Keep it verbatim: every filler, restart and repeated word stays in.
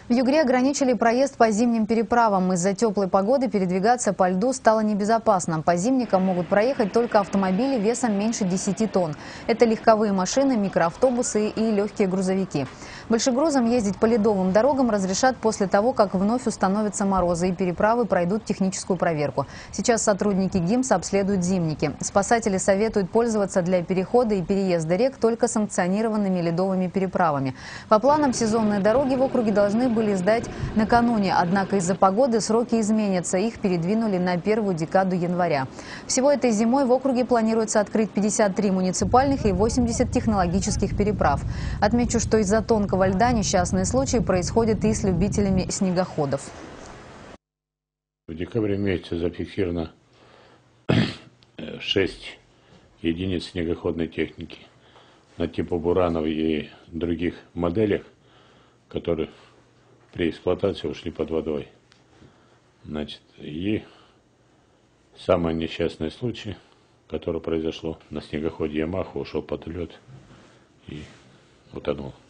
В Югре ограничили проезд по зимним переправам. Из-за теплой погоды передвигаться по льду стало небезопасно. По зимникам могут проехать только автомобили весом меньше десяти тонн. Это легковые машины, микроавтобусы и легкие грузовики. Большегрузам ездить по ледовым дорогам разрешат после того, как вновь установятся морозы и переправы пройдут техническую проверку. Сейчас сотрудники ГИМС обследуют зимники. Спасатели советуют пользоваться для перехода и переезда рек только санкционированными ледовыми переправами. По планам, сезонные дороги в округе должны были были сдать накануне, однако из-за погоды сроки изменятся. Их передвинули на первую декаду января. Всего этой зимой в округе планируется открыть пятьдесят три муниципальных и восемьдесят технологических переправ. Отмечу, что из-за тонкого льда несчастные случаи происходят и с любителями снегоходов. В декабре месяце зафиксировано шесть единиц снегоходной техники на типа Буранов и других моделях, которые при эксплуатации ушли под водой. Значит, и самый несчастный случай, который произошло на снегоходе Ямаху, ушел под лед и утонул.